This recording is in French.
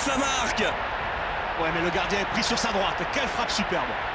ça marque. Ouais, mais le gardien est pris sur sa droite. Quelle frappe superbe.